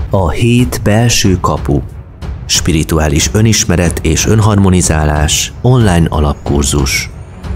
A 7 belső kapu. Spirituális önismeret és önharmonizálás online alapkurzus.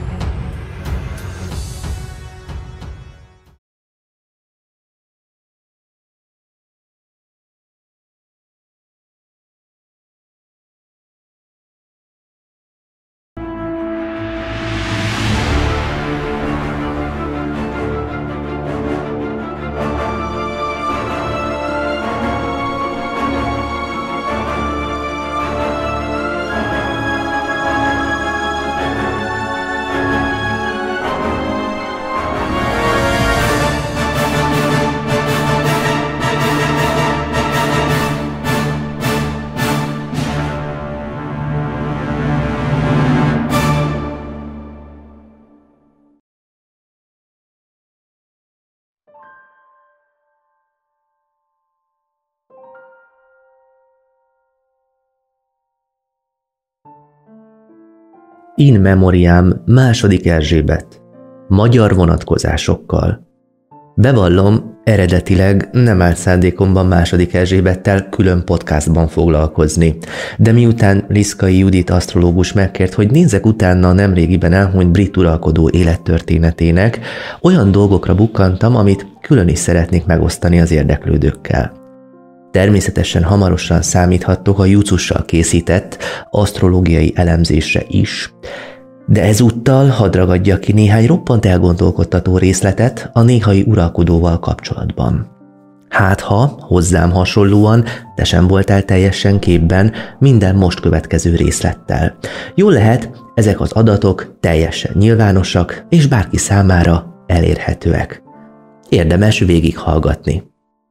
In Memoriam II. Erzsébet. Magyar vonatkozásokkal. Bevallom, eredetileg nem állt szándékomban II. Erzsébettel külön podcastban foglalkozni, de miután Liszkai Judit asztrológus megkért, hogy nézzek utána a nemrégiben elhunyt brit uralkodó élettörténetének, olyan dolgokra bukkantam, amit külön is szeretnék megosztani az érdeklődőkkel. Természetesen hamarosan számíthattok a Jucussal készített asztrológiai elemzésre is, de ezúttal hadd ragadjak ki néhány roppant elgondolkodtató részletet a néhai uralkodóval kapcsolatban. Hát ha, hozzám hasonlóan, te sem voltál teljesen képben minden most következő részlettel. Jól lehet, ezek az adatok teljesen nyilvánosak, és bárki számára elérhetőek. Érdemes végighallgatni.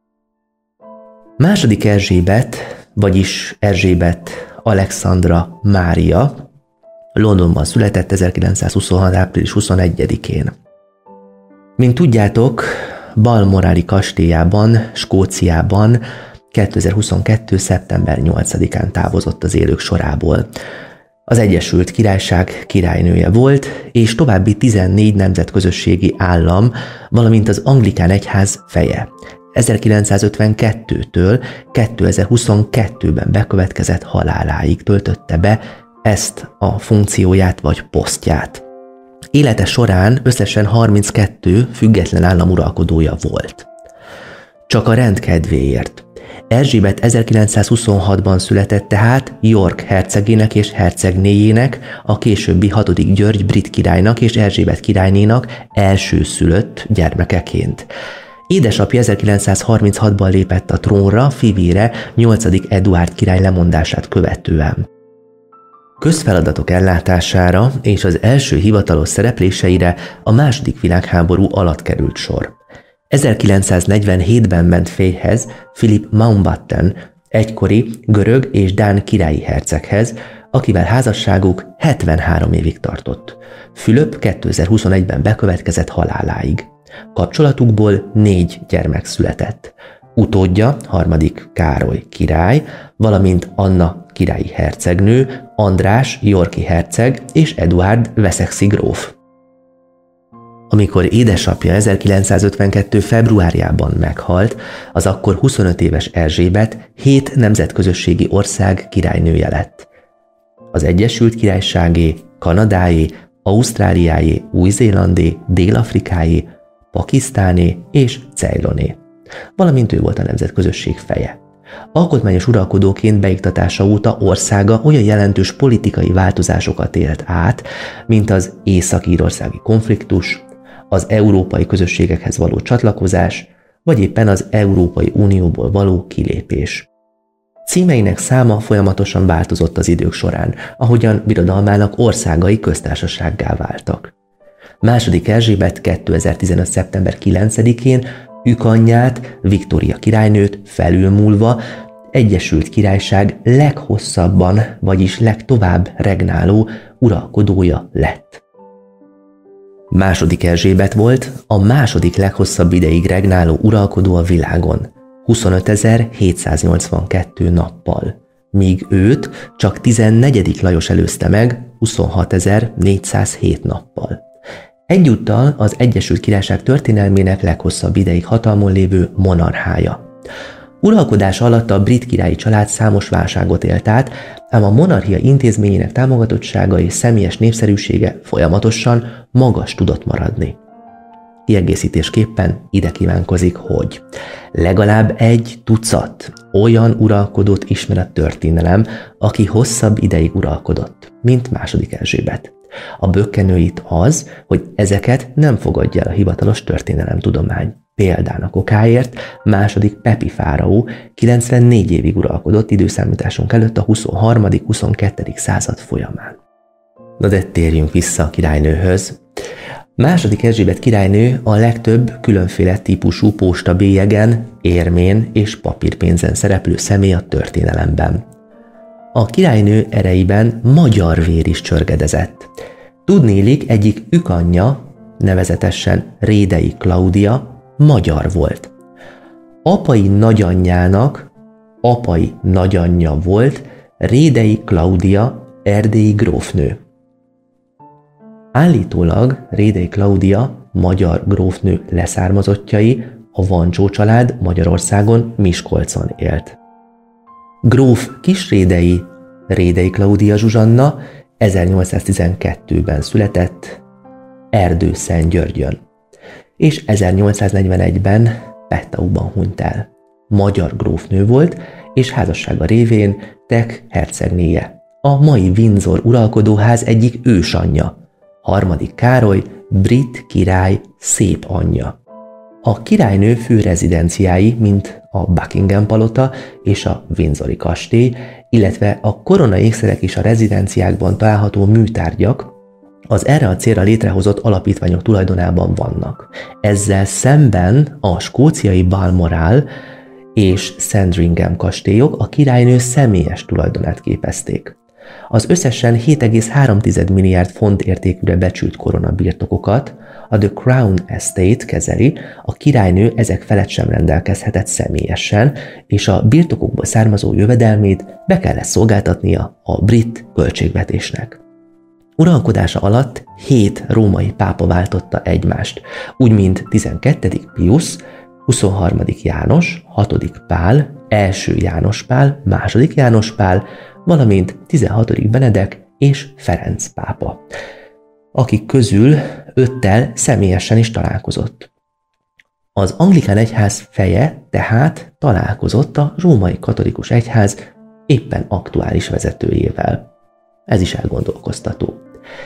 II. Erzsébet, vagyis Erzsébet Alexandra Mária, Londonban született 1926. április 21-én. Mint tudjátok, Balmoráli kastélyában, Skóciában 2022. szeptember 8-án távozott az élők sorából. Az Egyesült Királyság királynője volt, és további 14 nemzetközösségi állam, valamint az anglikán egyház feje. 1952-től 2022-ben bekövetkezett haláláig töltötte be ezt a funkcióját vagy posztját. Élete során összesen 32 független állam uralkodója volt. Csak a rend kedvéért. Erzsébet 1926-ban született tehát York hercegének és hercegnéjének, a későbbi 6. György brit királynak és Erzsébet királynénak elsőszülött gyermekeként. Édesapja 1936-ban lépett a trónra fivére 8. Eduárd király lemondását követően. Közfeladatok ellátására és az első hivatalos szerepléseire a II. Világháború alatt került sor. 1947-ben ment férjhez, Philip Mountbatten, egykori görög és dán királyi herceghez, akivel házasságuk 73 évig tartott. Fülöp 2021-ben bekövetkezett haláláig. Kapcsolatukból 4 gyermek született. Utódja, 3. Károly király, valamint Anna királyi hercegnő, András yorki herceg és Eduárd wessexi gróf. Amikor édesapja 1952. februárjában meghalt, az akkor 25 éves Erzsébet 7 nemzetközösségi ország királynője lett. Az Egyesült Királyságé, Kanadáé, Ausztráliáé, Új-Zélandé, Dél-Afrikáé, Pakisztáné és Ceyloné, valamint ő volt a nemzetközösség feje. Alkotmányos uralkodóként beiktatása óta országa olyan jelentős politikai változásokat élt át, mint az észak-írországi konfliktus, az európai közösségekhez való csatlakozás, vagy éppen az Európai Unióból való kilépés. Címeinek száma folyamatosan változott az idők során, ahogyan birodalmának országai köztársasággá váltak. II. Erzsébet 2015. szeptember 9-én ükanyját, Viktória királynőt felülmúlva Egyesült Királyság leghosszabban, vagyis legtovább regnáló uralkodója lett. II. Erzsébet volt a második leghosszabb ideig regnáló uralkodó a világon, 25.782 nappal, míg őt csak 14. Lajos előzte meg 26.407 nappal. Egyúttal az Egyesült Királyság történelmének leghosszabb ideig hatalmon lévő monarchája. Uralkodása alatt a brit királyi család számos válságot élt át, ám a monarchia intézményének támogatottsága és személyes népszerűsége folyamatosan magas tudott maradni. Kiegészítésképpen ide kívánkozik, hogy legalább 1 tucat olyan uralkodót ismer a történelem, aki hosszabb ideig uralkodott, mint II. Erzsébet. A bökkenő itt az, hogy ezeket nem fogadja el a hivatalos történelemtudomány. Példának okáért II. Pepi fáraó 94 évig uralkodott időszámításunk előtt a 23.-22. század folyamán. Na de térjünk vissza a királynőhöz. II. Erzsébet királynő a legtöbb különféle típusú postabélyegen, érmén és papírpénzen szereplő személy a történelemben. A királynő ereiben magyar vér is csörgedezett. Tudnélik, egyik ükanyja, nevezetesen Rédei Klaudia, magyar volt. Apai nagyanyja volt Rédei Klaudia, erdélyi grófnő. Állítólag Rédei Klaudia magyar grófnő leszármazottjai a Vancsó család Magyarországon, Miskolcon élt. Gróf Kisrédei Rédei Klaudia Zsuzsanna 1812-ben született Erdőszentgyörgyön, és 1841-ben Pettauban hunyt el. Magyar grófnő volt, és házassága révén Teck hercegnéje, a mai Windsor uralkodóház egyik ősanyja, harmadik Károly brit király szép anyja. A királynő fő rezidenciái, mint a Buckingham palota és a Windsori kastély, illetve a koronaékszerek és a rezidenciákban található műtárgyak az erre a célra létrehozott alapítványok tulajdonában vannak. Ezzel szemben a skóciai Balmoral és Sandringham kastélyok a királynő személyes tulajdonát képezték. Az összesen 7,3 milliárd font értékűre becsült koronabirtokokat a The Crown Estate kezeli, a királynő ezek felett sem rendelkezhetett személyesen, és a birtokokból származó jövedelmét be kellett szolgáltatnia a brit költségvetésnek. Uralkodása alatt 7 római pápa váltotta egymást, úgy mint 12. Pius, 23. János, 6. Pál, 1. János Pál, 2. János Pál, valamint 16. Benedek és Ferenc pápa, akik közül 5-tel személyesen is találkozott. Az anglikán egyház feje tehát találkozott a római katolikus egyház éppen aktuális vezetőjével. Ez is elgondolkoztató.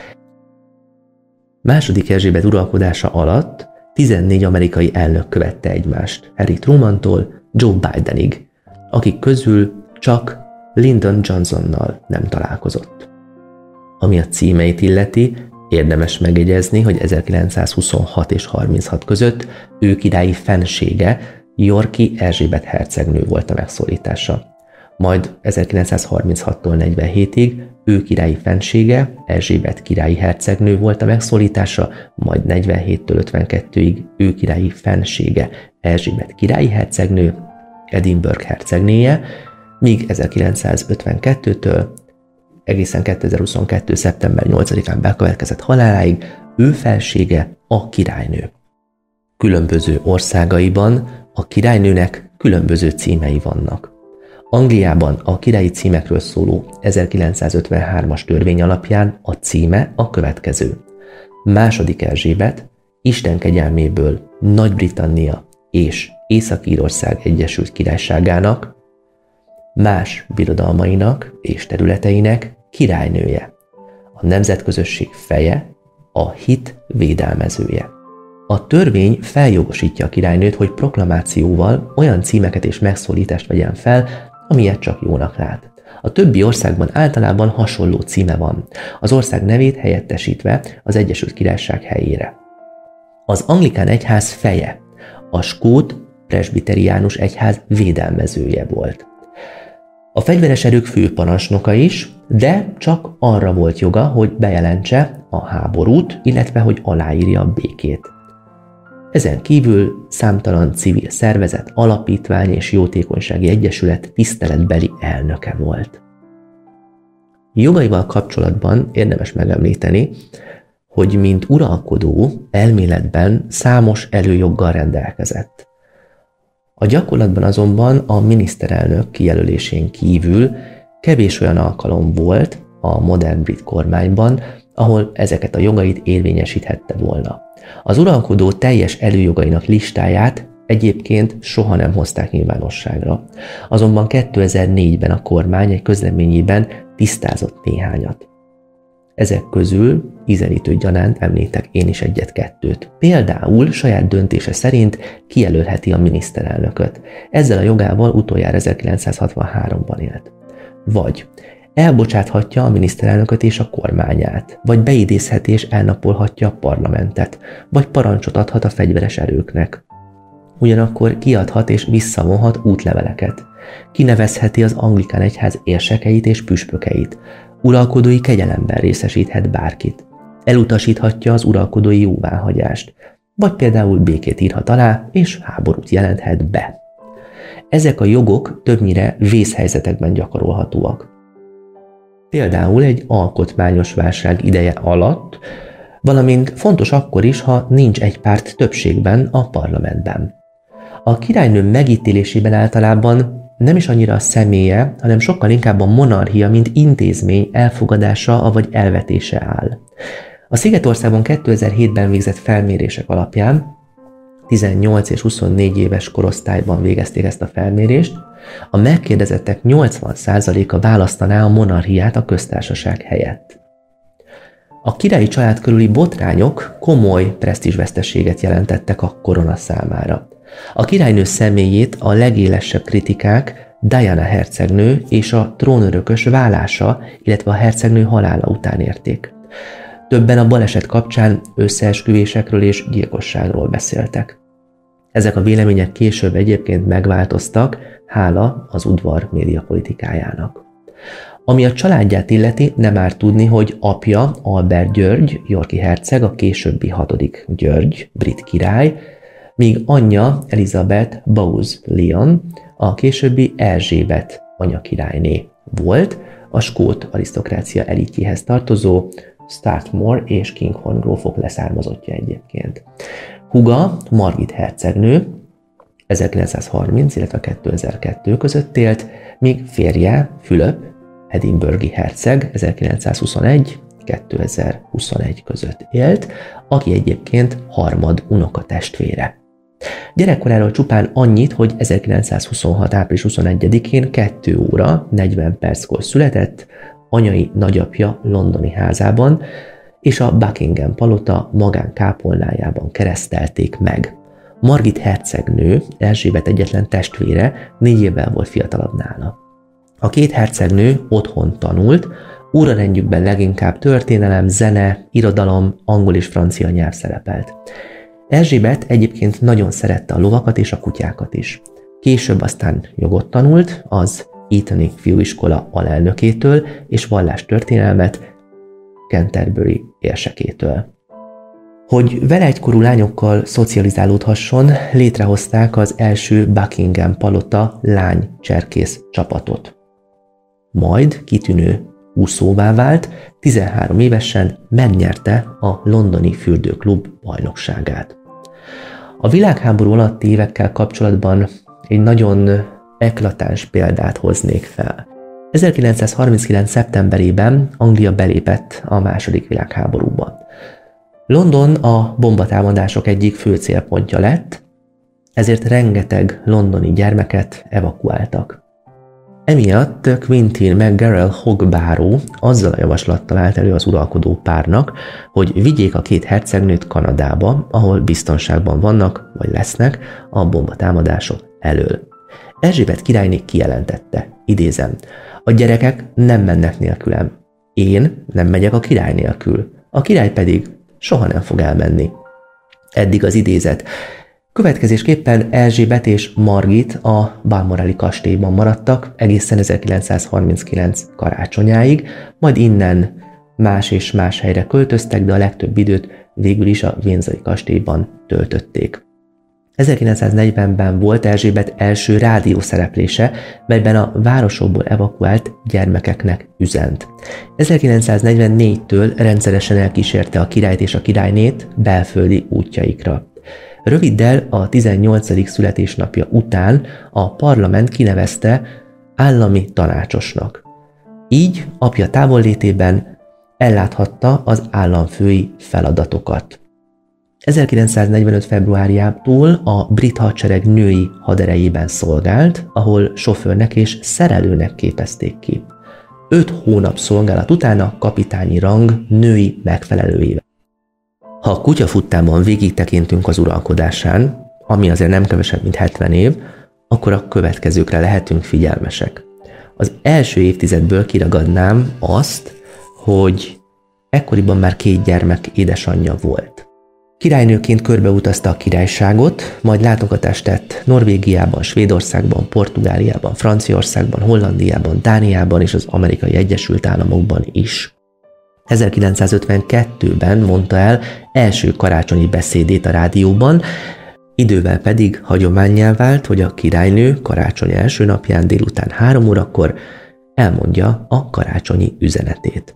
II. Erzsébet uralkodása alatt 14 amerikai elnök követte egymást, Harry Trumantól Joe Bidenig, akik közül csak Lyndon Johnsonnal nem találkozott. Ami a címeit illeti, érdemes megjegyezni, hogy 1926 és 36 között ő királyi fensége, Yorki Erzsébet hercegnő volt a megszólítása. Majd 1936-tól 47-ig ő királyi fensége, Erzsébet királyi hercegnő volt a megszólítása, majd 47-től 52-ig ő királyi fensége, Erzsébet királyi hercegnő, Edinburgh hercegnéje, míg 1952-től egészen 2022. szeptember 8-án bekövetkezett haláláig ő felsége a királynő. Különböző országaiban a királynőnek különböző címei vannak. Angliában a királyi címekről szóló 1953-as törvény alapján a címe a következő. II. Erzsébet, Isten kegyelméből Nagy-Britannia és Észak-Írország Egyesült Királyságának, más birodalmainak és területeinek királynője, a nemzetközösség feje, a hit védelmezője. A törvény feljogosítja a királynőt, hogy proklamációval olyan címeket és megszólítást vegyen fel, amilyet csak jónak lát. A többi országban általában hasonló címe van, az ország nevét helyettesítve az Egyesült Királyság helyére. Az anglikán egyház feje, a skót presbiteriánus egyház védelmezője volt. A fegyveres erők főparancsnoka is, de csak arra volt joga, hogy bejelentse a háborút, illetve hogy aláírja a békét. Ezen kívül számtalan civil szervezet, alapítvány és jótékonysági egyesület tiszteletbeli elnöke volt. Jogaival kapcsolatban érdemes megemlíteni, hogy mint uralkodó elméletben számos előjoggal rendelkezett. A gyakorlatban azonban a miniszterelnök kijelölésén kívül kevés olyan alkalom volt a modern brit kormányban, ahol ezeket a jogait érvényesíthette volna. Az uralkodó teljes előjogainak listáját egyébként soha nem hozták nyilvánosságra. Azonban 2004-ben a kormány egy közleményében tisztázott néhányat. Ezek közül ízelítő gyanánt említek én is egyet-kettőt. Például saját döntése szerint kijelölheti a miniszterelnököt. Ezzel a jogával utoljára 1963-ban élt. Vagy elbocsáthatja a miniszterelnököt és a kormányát, vagy beidézheti és elnapolhatja a parlamentet, vagy parancsot adhat a fegyveres erőknek. Ugyanakkor kiadhat és visszavonhat útleveleket. Kinevezheti az anglikán egyház érsekeit és püspökeit. Uralkodói kegyelemben részesíthet bárkit. Elutasíthatja az uralkodói jóváhagyást, vagy például békét írhat alá és háborút jelenthet be. Ezek a jogok többnyire vészhelyzetekben gyakorolhatóak. Például egy alkotmányos válság ideje alatt, valamint fontos akkor is, ha nincs egy párt többségben a parlamentben. A királynő megítélésében általában nem is annyira a személye, hanem sokkal inkább a monarchia, mint intézmény elfogadása vagy elvetése áll. A Szigetországban 2007-ben végzett felmérések alapján 18 és 24 éves korosztályban végezték ezt a felmérést, a megkérdezettek 80%-a választaná a monarchiát a köztársaság helyett. A királyi család körüli botrányok komoly presztízsveszteséget jelentettek a korona számára. A királynő személyét a legélesebb kritikák Diana hercegnő és a trónörökös válása, illetve a hercegnő halála után érték. Többen a baleset kapcsán összeesküvésekről és gyilkosságról beszéltek. Ezek a vélemények később egyébként megváltoztak, hála az udvar médiapolitikájának. Ami a családját illeti, nem árt tudni, hogy apja Albert György, yorki herceg, a későbbi 6. György, brit király, míg anyja Elizabeth Bowes-Lyon, a későbbi Erzsébet anyakirályné volt, a skót arisztokrácia elitjéhez tartozó Strathmore és Kinghorn grófok leszármazottja egyébként. Húga, Margit hercegnő, 1930, illetve 2002 között élt, míg férje, Fülöp, edinburghi herceg 1921-2021 között élt, aki egyébként harmad unokatestvére. Gyerekkoráról csupán annyit, hogy 1926. április 21-én 2 óra 40 perckor született, anyai nagyapja londoni házában, és a Buckingham palota magánkápolnájában keresztelték meg. Margit hercegnő, Erzsébet egyetlen testvére, 4 évvel volt fiatalabb nála. A két hercegnő otthon tanult, órarendjükben leginkább történelem, zene, irodalom, angol és francia nyelv szerepelt. Erzsébet egyébként nagyon szerette a lovakat és a kutyákat is. Később aztán jogot tanult, az Etoni fiúiskola alelnökétől és vallástörténelmet Canterbury érsekétől. Hogy vele egykorú lányokkal szocializálódhasson, létrehozták az első Buckingham palota lány-cserkész csapatot. Majd kitűnő úszóvá vált, 13 évesen megnyerte a londoni fürdőklub bajnokságát. A világháború alatti évekkel kapcsolatban egy nagyon eklatáns példát hoznék fel. 1939. szeptemberében Anglia belépett a II. Világháborúba. London a bombatámadások egyik fő célpontja lett, ezért rengeteg londoni gyermeket evakuáltak. Emiatt Quentin McGarrell Hogbáró azzal a javaslattal állt elő az uralkodó párnak, hogy vigyék a két hercegnőt Kanadába, ahol biztonságban vannak, vagy lesznek a bombatámadások elől. Erzsébet királyné kijelentette, idézem, a gyerekek nem mennek nélkülem. Én nem megyek a király nélkül, a király pedig soha nem fog elmenni. Eddig az idézet. Következésképpen Erzsébet és Margit a Balmoral kastélyban maradtak egészen 1939 karácsonyáig, majd innen más és más helyre költöztek, de a legtöbb időt végül is a Windsori kastélyban töltötték. 1940-ben volt Erzsébet első rádiószereplése, melyben a városokból evakuált gyermekeknek üzent. 1944-től rendszeresen elkísérte a királyt és a királynét belföldi útjaikra. Röviddel a 18. születésnapja után a parlament kinevezte állami tanácsosnak. Így apja távollétében elláthatta az államfői feladatokat. 1945. februárjától a brit hadsereg női haderejében szolgált, ahol sofőrnek és szerelőnek képezték ki. 5 hónap szolgálat után a kapitányi rang női megfelelőjével. Ha a kutyafuttában végig tekintünk az uralkodásán, ami azért nem kevesebb, mint 70 év, akkor a következőkre lehetünk figyelmesek. Az első évtizedből kiragadnám azt, hogy ekkoriban már 2 gyermek édesanyja volt. Királynőként körbeutazta a királyságot, majd látogatást tett Norvégiában, Svédországban, Portugáliában, Franciaországban, Hollandiában, Dániában és az Amerikai Egyesült Államokban is. 1952-ben mondta el első karácsonyi beszédét a rádióban, idővel pedig hagyománnyá vált, hogy a királynő karácsony első napján délután 3 órakor elmondja a karácsonyi üzenetét.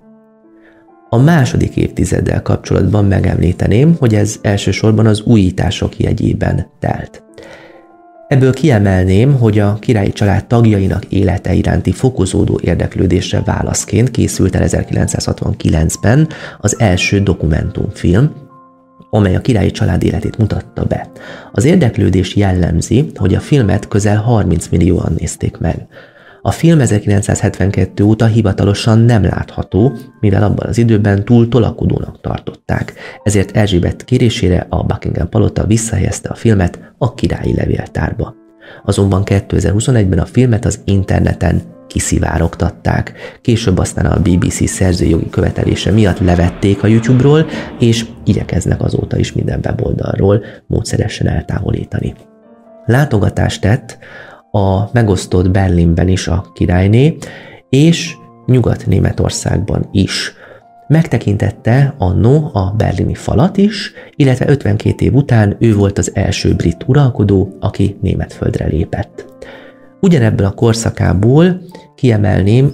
A második évtizeddel kapcsolatban megemlíteném, hogy ez elsősorban az újítások jegyében telt. Ebből kiemelném, hogy a királyi család tagjainak élete iránti fokozódó érdeklődésre válaszként készült el 1969-ben az első dokumentumfilm, amely a királyi család életét mutatta be. Az érdeklődés jellemzi, hogy a filmet közel 30 millióan nézték meg. A film 1972 óta hivatalosan nem látható, mivel abban az időben túl tolakodónak tartották, ezért Erzsébet kérésére a Buckingham palota visszahelyezte a filmet a királyi levéltárba. Azonban 2021-ben a filmet az interneten kiszivárogtatták, később aztán a BBC szerzőjogi követelése miatt levették a YouTube-ról, és igyekeznek azóta is minden weboldalról módszeresen eltávolítani. Látogatást tett a megosztott Berlinben is a királyné, és Nyugat-Németországban is. Megtekintette anno a berlini falat is, illetve 52 év után ő volt az első brit uralkodó, aki Németföldre lépett. Ugyanebből a korszakából kiemelném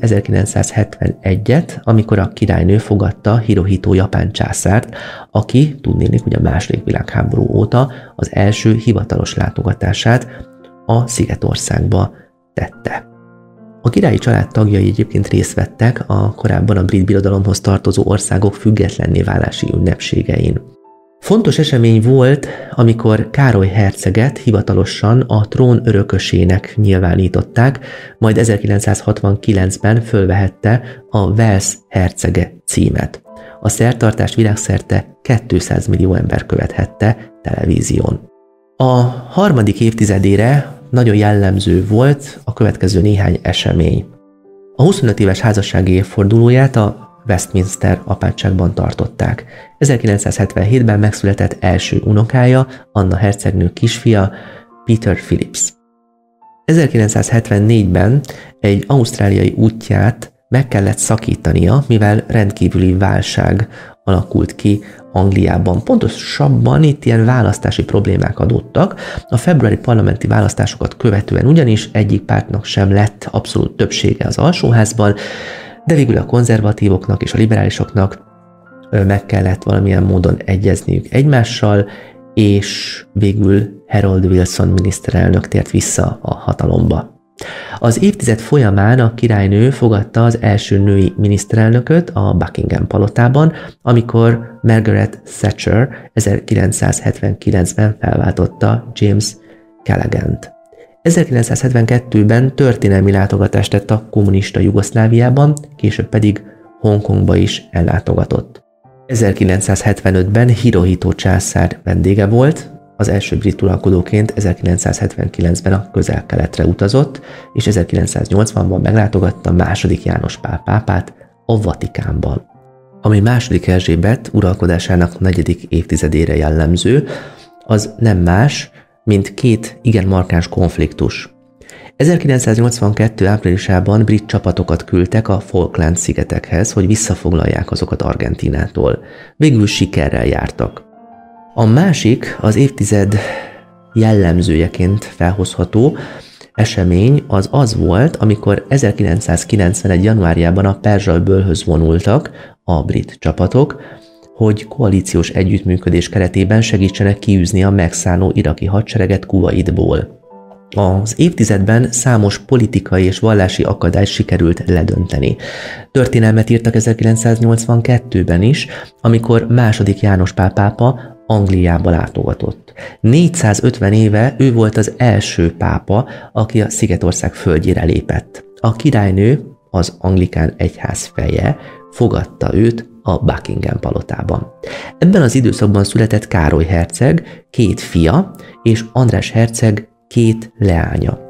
1971-et, amikor a királynő fogadta Hirohito japán császárt, aki tudnélik, hogy a II. Világháború óta az első hivatalos látogatását a Szigetországba tette. A királyi család tagjai egyébként részt vettek a korábban a brit birodalomhoz tartozó országok függetlenné válási ünnepségein. Fontos esemény volt, amikor Károly herceget hivatalosan a trón örökösének nyilvánították, majd 1969-ben fölvehette a Wales hercege címet. A szertartást világszerte 200 millió ember követhette televízión. A harmadik évtizedére nagyon jellemző volt a következő néhány esemény. A 25 éves házassági évfordulóját a Westminster apátságban tartották. 1977-ben megszületett első unokája, Anna hercegnő kisfia, Peter Phillips. 1974-ben egy ausztráliai útját meg kellett szakítania, mivel rendkívüli válság alakult ki Angliában. Pontosabban itt ilyen választási problémák adódtak. A februári parlamenti választásokat követően ugyanis egyik pártnak sem lett abszolút többsége az alsóházban, de végül a konzervatívoknak és a liberálisoknak meg kellett valamilyen módon egyezniük egymással, és végül Harold Wilson miniszterelnök tért vissza a hatalomba. Az évtized folyamán a királynő fogadta az első női miniszterelnököt a Buckingham palotában, amikor Margaret Thatcher 1979-ben felváltotta James Callaghan-t. 1972-ben történelmi látogatást tett a kommunista Jugoszláviában, később pedig Hongkongba is ellátogatott. 1975-ben Hirohito császár vendége volt, az első brit uralkodóként 1979-ben a Közel-Keletre utazott, és 1980-ban meglátogatta II. János Pál pápát a Vatikánban. Ami II. Erzsébet uralkodásának 4. évtizedére jellemző, az nem más, mint 2 igen markáns konfliktus. 1982. áprilisában brit csapatokat küldtek a Falkland-szigetekhez, hogy visszafoglalják azokat Argentínától. Végül sikerrel jártak. A másik, az évtized jellemzőjeként felhozható esemény az volt, amikor 1991. januárjában a Perzsa-öbölhöz vonultak a brit csapatok, hogy koalíciós együttműködés keretében segítsenek kiűzni a megszálló iraki hadsereget Kuwaitból. Az évtizedben számos politikai és vallási akadályt sikerült ledönteni. Történelmet írtak 1982-ben is, amikor II. János Pál pápa Angliába látogatott. 450 éve ő volt az első pápa, aki a Szigetország földjére lépett. A királynő, az anglikán egyház feje, fogadta őt a Buckingham palotában. Ebben az időszakban született Károly herceg 2 fia, és András herceg 2 leánya.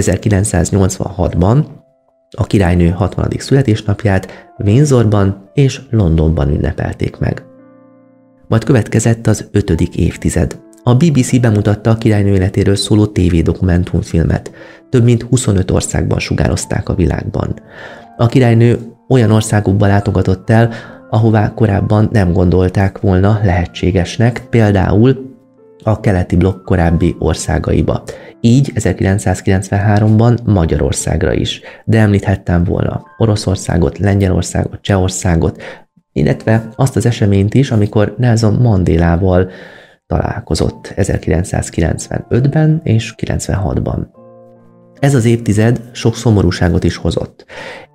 1986-ban a királynő 60. születésnapját Windsorban és Londonban ünnepelték meg. Majd következett az 5. évtized. A BBC bemutatta a királynő életéről szóló tévédokumentumfilmet. Több mint 25 országban sugározták a világban. A királynő olyan országokba látogatott el, ahová korábban nem gondolták volna lehetségesnek, például a keleti blokk korábbi országaiba. Így 1993-ban Magyarországra is, de említhettem volna Oroszországot, Lengyelországot, Csehországot, illetve azt az eseményt is, amikor Nelson Mandélával találkozott 1995-ben és 96-ban. Ez az évtized sok szomorúságot is hozott.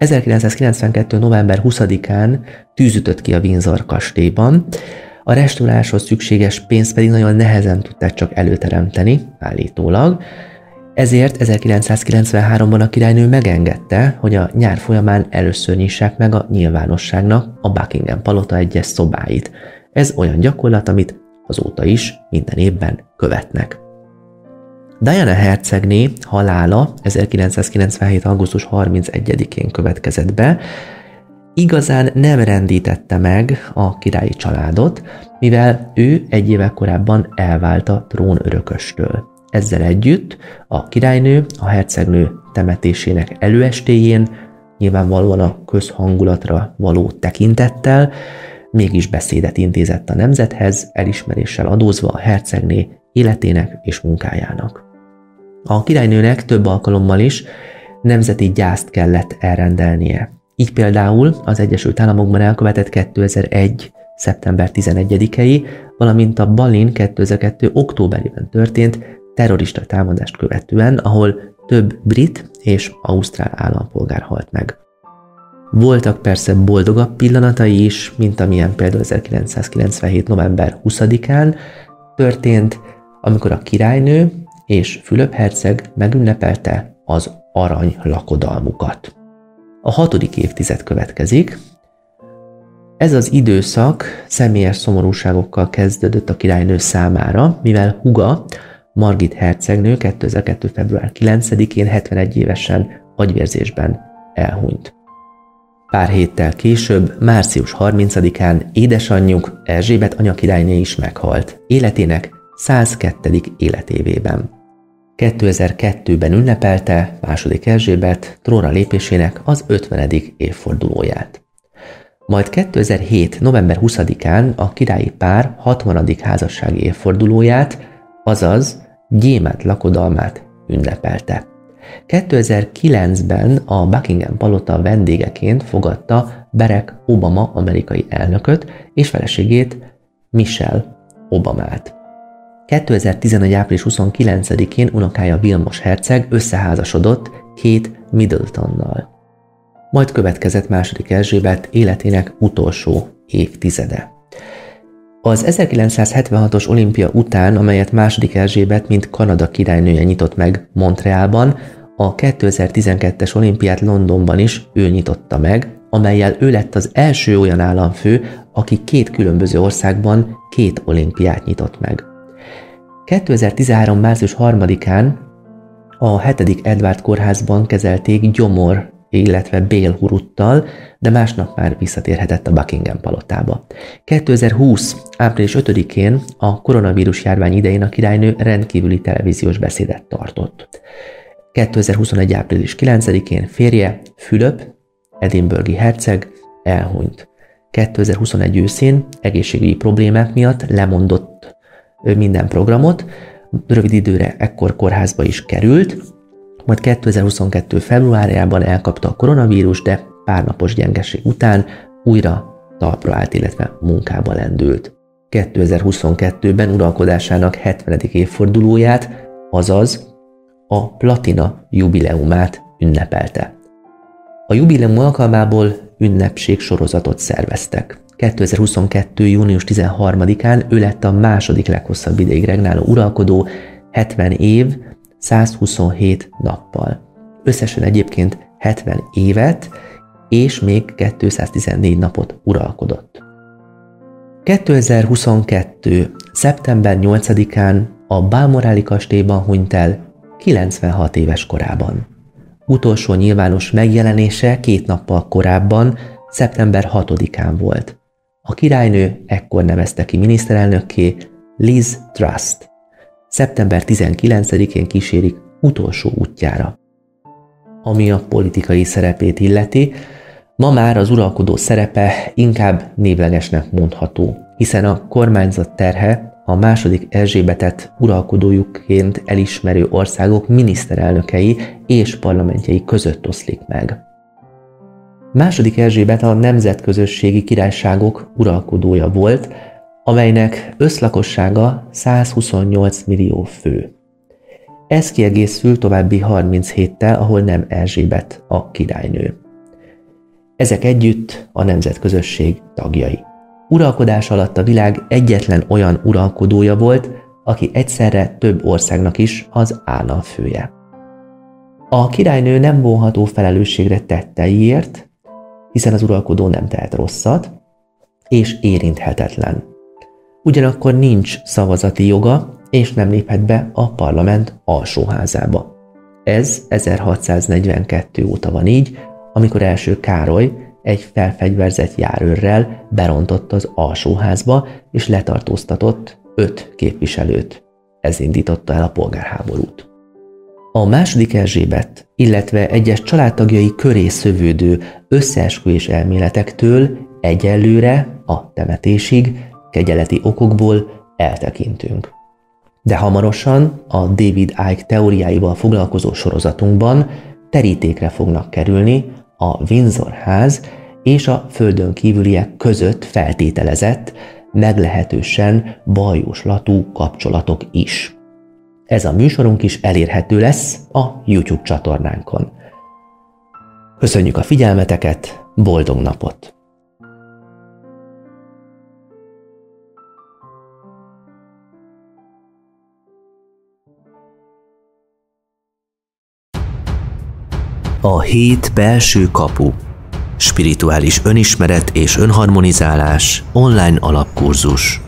1992. november 20-án tűz ütött ki a Windsor kastélyban, a restauráláshoz szükséges pénzt pedig nagyon nehezen tudták csak előteremteni, állítólag. Ezért 1993-ban a királynő megengedte, hogy a nyár folyamán először nyissák meg a nyilvánosságnak a Buckingham palota egyes szobáit. Ez olyan gyakorlat, amit azóta is minden évben követnek. Diana hercegné halála 1997. augusztus 31-én következett be, igazán nem rendítette meg a királyi családot, mivel ő egy évvel korábban elvált a trónörököstől. Ezzel együtt a királynő a hercegnő temetésének előestéjén, nyilvánvalóan a közhangulatra való tekintettel, mégis beszédet intézett a nemzethez, elismeréssel adózva a hercegné életének és munkájának. A királynőnek több alkalommal is nemzeti gyászt kellett elrendelnie. Így például az Egyesült Államokban elkövetett 2001. szeptember 11-i, valamint a Balin 2002. októberében történt terrorista támadást követően, ahol több brit és ausztrál állampolgár halt meg. Voltak persze boldogabb pillanatai is, mint amilyen például 1997. november 20-án történt, amikor a királynő és Fülöp herceg megünnepelte az arany lakodalmukat. A 6. évtized következik. Ez az időszak személyes szomorúságokkal kezdődött a királynő számára, mivel húga, Margit hercegnő 2002. február 9-én 71 évesen agyvérzésben elhunyt. Pár héttel később, március 30-án édesanyjuk Erzsébet anyakirályné is meghalt, életének 102. életévében. 2002-ben ünnepelte II. Erzsébet trónra lépésének az 50. évfordulóját. Majd 2007. november 20-án a királyi pár 60. házassági évfordulóját, azaz gyémánt lakodalmát ünnepelte. 2009-ben a Buckingham palota vendégeként fogadta Barack Obama amerikai elnököt és feleségét, Michelle Obamát. 2011. április 29-én unokája Vilmos herceg összeházasodott Kate Middletonnal. Majd következett II. Erzsébet életének utolsó évtizede. Az 1976-os olimpia után, amelyet II. Erzsébet mint Kanada királynője nyitott meg Montrealban, a 2012-es olimpiát Londonban is ő nyitotta meg, amellyel ő lett az első olyan államfő, aki 2 különböző országban 2 olimpiát nyitott meg. 2013. március 3-án a 7. Edward kórházban kezelték gyomor, illetve bélhuruttal, de másnap már visszatérhetett a Buckingham palotába. 2020. április 5-én a koronavírus járvány idején a királynő rendkívüli televíziós beszédet tartott. 2021. április 9-én férje, Fülöp, edinburghi herceg elhunyt. 2021 őszén egészségügyi problémák miatt lemondott minden programot, rövid időre ekkor kórházba is került, majd 2022. februárjában elkapta a koronavírus, de pár napos gyengeség után újra talpra állt, illetve munkába lendült. 2022-ben uralkodásának 70. évfordulóját, azaz a platina jubileumát ünnepelte. A jubileum alkalmából ünnepségsorozatot szerveztek. 2022. június 13-án ő lett a második leghosszabb ideig regnáló uralkodó 70 év, 127 nappal. Összesen egyébként 70 évet és még 214 napot uralkodott. 2022. szeptember 8-án a Balmoráli kastélyban hunyt el 96 éves korában. Utolsó nyilvános megjelenése 2 nappal korábban, szeptember 6-án volt. A királynő ekkor nevezte ki miniszterelnökké Liz Truss-t. Szeptember 19-én kísérik utolsó útjára. Ami a politikai szerepét illeti, ma már az uralkodó szerepe inkább névlegesnek mondható, hiszen a kormányzat terhe a második Erzsébetet uralkodójukként elismerő országok miniszterelnökei és parlamentjei között oszlik meg. Második Erzsébet a nemzetközösségi királyságok uralkodója volt, amelynek összlakossága 128 millió fő. Ez kiegészül további 37-tel, ahol nem Erzsébet a királynő. Ezek együtt a nemzetközösség tagjai. Uralkodás alatt a világ egyetlen olyan uralkodója volt, aki egyszerre több országnak is az államfője. A királynő nem vonható felelősségre tetteiért, hiszen az uralkodó nem tehet rosszat, és érinthetetlen. Ugyanakkor nincs szavazati joga, és nem léphet be a parlament alsóházába. Ez 1642 óta van így, amikor első Károly egy felfegyverzett járőrrel berontott az alsóházba, és letartóztatott 5 képviselőt. Ez indította el a polgárháborút. A második Erzsébet, illetve egyes családtagjai köré szövődő összeesküvés elméletektől egyelőre a temetésig kegyeleti okokból eltekintünk. De hamarosan a David Icke teóriáival foglalkozó sorozatunkban terítékre fognak kerülni a Windsor-ház és a földön kívüliek között feltételezett, meglehetősen bajóslatú kapcsolatok is. Ez a műsorunk is elérhető lesz a YouTube csatornánkon. Köszönjük a figyelmeteket, boldog napot! A hét belső kapu. Spirituális önismeret és önharmonizálás online alapkurzus.